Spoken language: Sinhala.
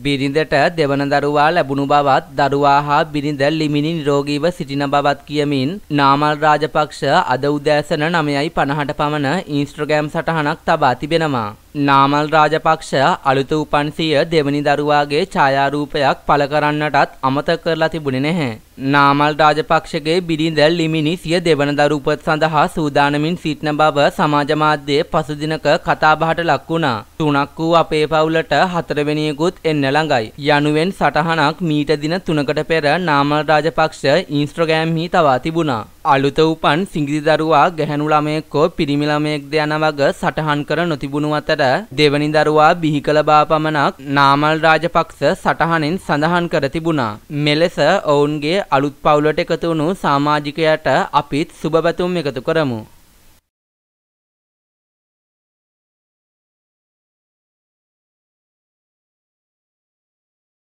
බිරිඳට දෙවන දරුවා ලැබුණු බවත් දරුවා හා බිරිඳ ලිමිනි නිරෝගීව සිටින බවත් කියමින් නාමල් රාජපක්ෂ අද උදෑසන 9:50ට පමණ ඉන්ස්ටාග්‍රෑම් සටහනක් තබා තිබෙනවා. නාමල් රාජපක්ෂ අලුත උපන් සිය දෙවනි දරුවාගේ ඡායාරූපයක් පළ කරන්නටත් අමතක කරලා තිබුණේ නැහැ. නාමල් රාජපක්ෂගේ බිරිඳ ලිමිනි සිය දෙවන දරු උපත සඳහා සූදානමින් සිටින බව සමාජ මාධ්‍යයේ පසු දිනක කතාබහට ලක් වුණා. 3ක් වූ අපේ පවුලට 4 වෙනියෙකුත් එන්න ළඟයි යනුවෙන් සටහනක් මීට දින 3කට පෙර නාමල් රාජපක්ෂ ඉන්ස්ටාග්‍රෑම්හි තබා තිබුණා. අලුත උපන් සිඟිති දරුවා ගැහැණු ළමයෙක් හෝ පිරිමි ළමයෙක්ද යන වග සටහන් කර නොතිබුණු අතර දෙවනි දරුවා බිහි කළ බව පමණක් නාමල් රාජපක්ෂ සටහනෙන් සඳහන් කර තිබුණා. මෙලෙස ඔවුන්ගේ අලුත් පවුලට එකතු වුණු සමාජිකයට අපිත් සුබ පැතුම් එකතු කරමු.